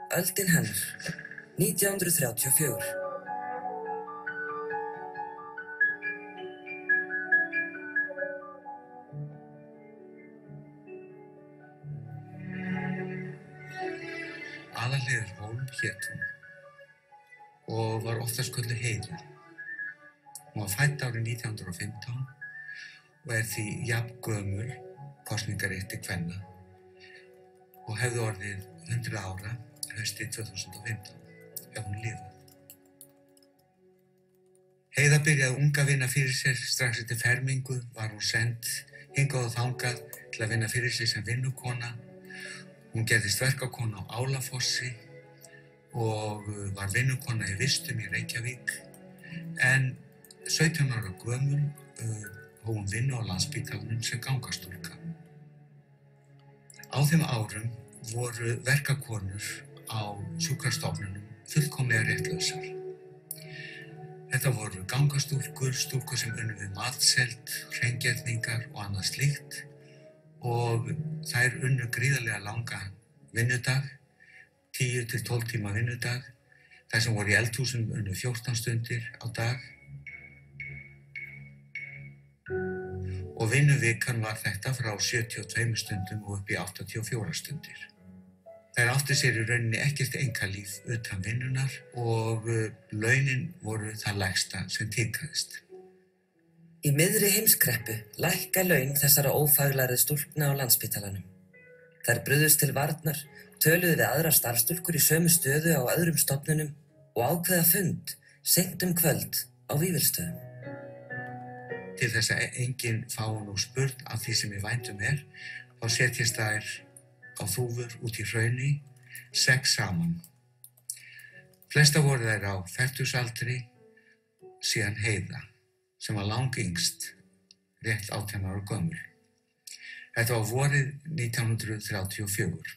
Öldin hennar, 1934. Aðalheiður Hólm hét hún og var oftast kölluð Heiða. Hún var fædd árið 1915 og því jafngömul kosningarétti kvenna og hefði orðið 100 ára haustið 2015 ef hún lifað. Heiða byrjaði ung að vinna fyrir sér. Strax eftir fermingu var hún send hingað og þangað til að vinna fyrir sér sem vinnukona. Hún gerðist verkakona á Álafossi og var vinnukona í vistum í Reykjavík. En 17 ára gömul hóf hún vinnu á Landspítalanum sem gangastúlka. Á þeim árum voru verkakonur á sjúkrastofnunum fullkomlega réttlausar. Þetta voru gangastúlkur, stúlkur sem unnu við matseld, hreingerningar og annað slíkt og þær unnu gríðarlega langa vinnudag, 10 til 12 tíma vinnudag. Þær sem voru í eldhúsum unnu 14 stundir á dag og vinnuvikan var þetta frá 72 stundum og upp í 84 stundir. Þær áttu sér í rauninni ekkert einkalíf utan vinnunar og launin voru það lægsta sem tíðkaðist. Í miðri heimskreppu lækka laun þessara ófaglærðu stúlkna á Landspítalanum. Þær brugðust til varnar, töluðu við aðrar starfsstúlkur í sömu stöðu á öðrum stofnunum og ákveða fund seint kvöld á Vífilsstöðum. Til þess að enginn fái nú spurn af því sem í vændum þá setjast þær á þúfur út í hrauni, 6 saman. Flesta voru þær á fertugsaldri, síðan Heiða, sem var langyngst, rétt 18 ára gömul. Þetta var vorið 1934.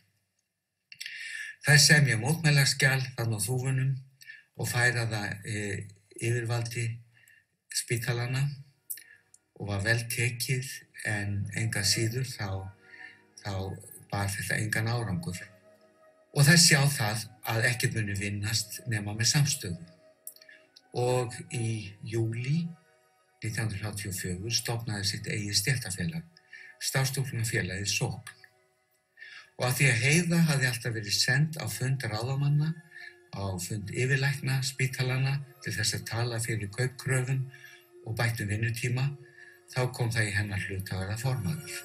Þær semja mótmælaskjal þarna á þúfunum og færa það yfirvaldi spítalana og var vel tekið en enga síður þá bar þetta engan árangur. Og þær sjá það að ekkert muni vinnast nema með samstöðu. Og í júlí 1934 stofnaði sitt eigið stéttarfélag, Starfsstúlknafélagið Sókn. Og að því að Heiða hafði alltaf verið send á fund ráðamanna, á fund yfirlækna spítalana til þess að tala fyrir kaupkröfum og bættum vinnutíma, þá kom það í hennar hlut að verða formaður.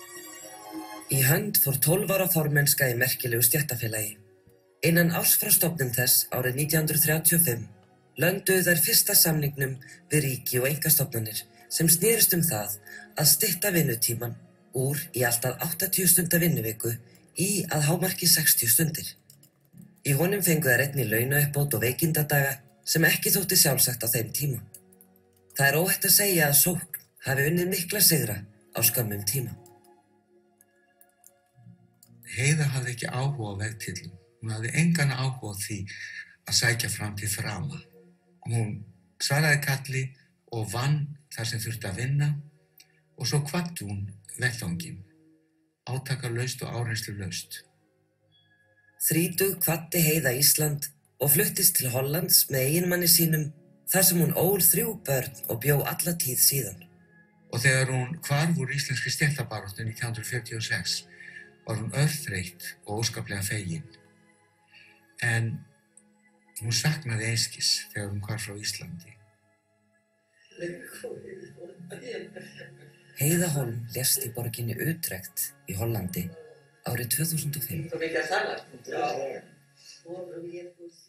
Í hönd fór 12 ára formennska í merkilegu stéttarfélagi. Innan árs frá stofnun þess árið 1935 lönduðu þær fyrsta samningnum við ríki og einkastofnanir sem snerist það að stytta vinnutímann úr í allt að 80 stunda vinnuviku í að hámarki 60 stundir. Í honum fengu þær einnig launauppbót og veikindadaga sem ekki þótti sjálfsagt á þeim tíma. Það er óhætt að segja að Sókn hafi unnið mikla sigra á skömmum tíma. Heiða hafði ekki áhuga á vegtillum. Hún hafði engan áhuga á því að sækja fram til frama. Hún svaraði kalli og vann þar sem þurfti að vinna og svo hvatti hún vettvanginn, átakalaust og áreynslulaust. Þrítug hvatti Heiða Ísland og fluttist til Hollands með eiginmanni sínum þar sem hún ól 3 börn og bjó alla tíð síðan. Og þegar hún hvarf úr íslenskri stéttabaráttu 1946 var hún örþreytt og óskaplega fegin. En hún saknaði einskis þegar hún hvarf frá Íslandi. Heiða Hólm lést í borginni Utrecht í Hollandi árið 2005.